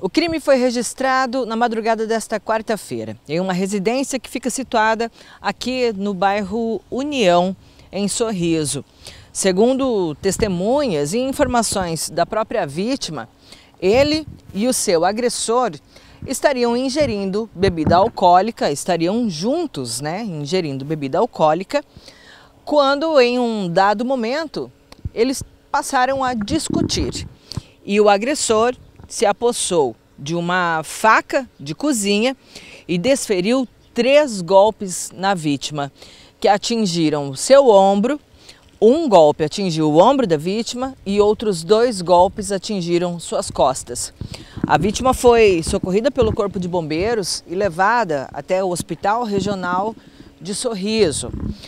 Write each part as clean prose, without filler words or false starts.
O crime foi registrado na madrugada desta quarta-feira, em uma residência que fica situada aqui no bairro União, em Sorriso. Segundo testemunhas e informações da própria vítima, ele e o seu agressor estariam ingerindo bebida alcoólica, estariam juntos, ingerindo bebida alcoólica, quando em um dado momento eles passaram a discutir e o agressor se apossou de uma faca de cozinha e desferiu 3 golpes na vítima, que atingiram seu ombro. Um golpe atingiu o ombro da vítima e outros 2 golpes atingiram suas costas. A vítima foi socorrida pelo Corpo de Bombeiros e levada até o Hospital Regional de Sorriso.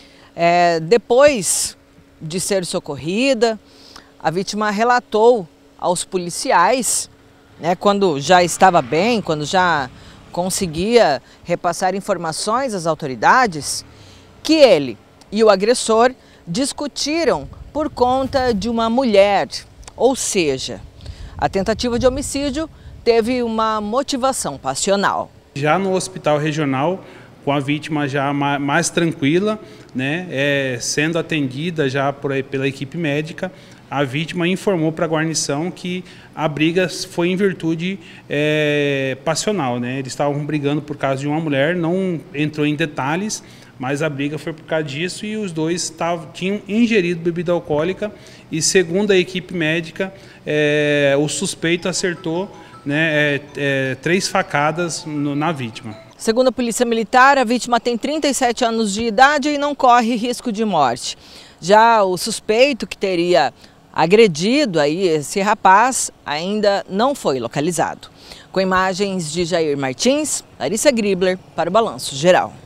Depois de ser socorrida, a vítima relatou aos policiais, quando já estava bem, quando já conseguia repassar informações às autoridades, que ele e o agressor discutiram por conta de uma mulher, ou seja, a tentativa de homicídio teve uma motivação passional. Já no hospital regional, com a vítima já mais tranquila, sendo atendida já pela equipe médica, a vítima informou para a guarnição que a briga foi em virtude passional. Eles estavam brigando por causa de uma mulher, não entrou em detalhes, mas a briga foi por causa disso e os dois tinham ingerido bebida alcoólica e, segundo a equipe médica, o suspeito acertou 3 facadas na vítima. Segundo a Polícia Militar, a vítima tem 37 anos de idade e não corre risco de morte. Já o suspeito que teria agredido esse rapaz ainda não foi localizado. Com imagens de Jair Martins, Larissa Gribler para o Balanço Geral.